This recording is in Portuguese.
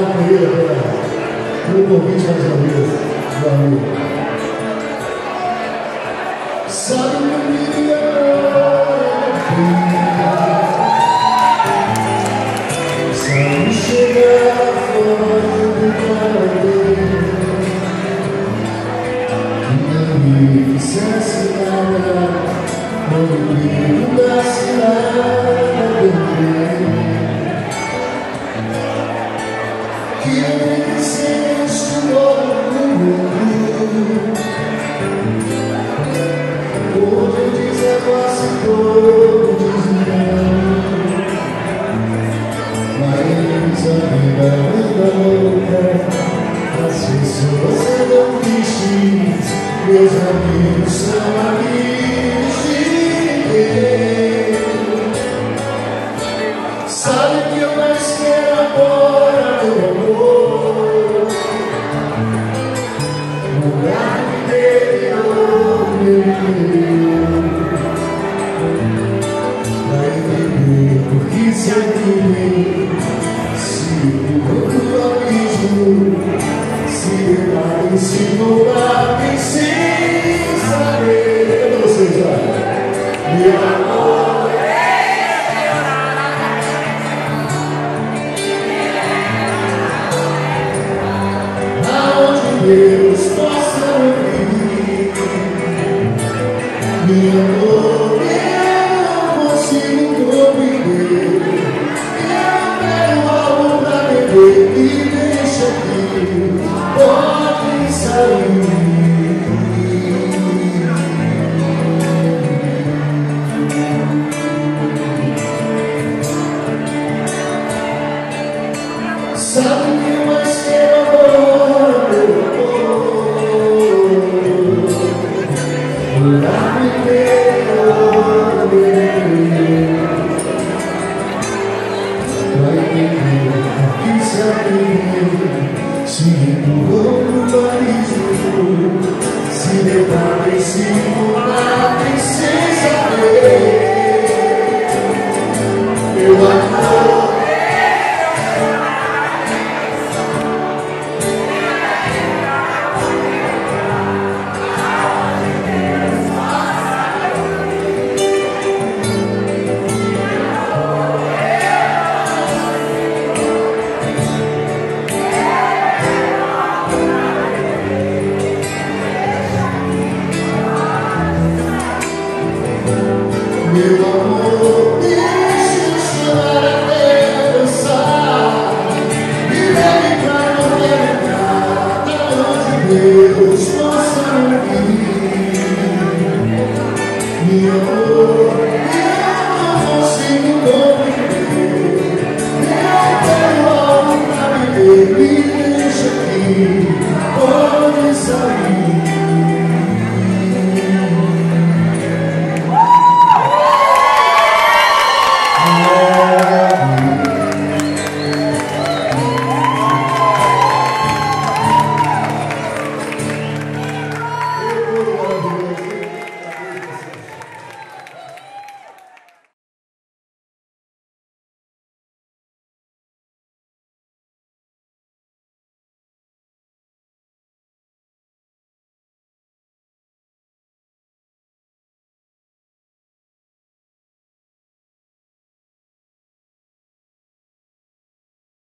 Correia pelo convite mais uma vez, meu amigo. Sabe que eu queria sabe chegar fora do caminho, não me fizesse nada, não me mudasse nada bem. Que eu disseste logo no mundo, onde eu desabasse todo desengano, mas a vida anda louca, às vezes você não quis, meus amigos são amigos de ninguém. Sabe que eu mais quero agora, meu amor, lugar interior, meu Deus. Vai entender porque se aqui se o abismo se depara em cima e sem saber. Cadê vocês lá? Meu amor. Deus possa ouvir, meu amor, eu não consigo compreender. Eu quero algo pra beber e deixa aqui, pode sair. Sabe que eu mais quero agora, meu lugar interior, vai entender que se abriu, se empurrou pro abismo, se depara em cima e sem saber. Meu amor, meu amor, deixa eu chorar até cansar, me leve pra não me lembrar, onde Deus possa ouvir.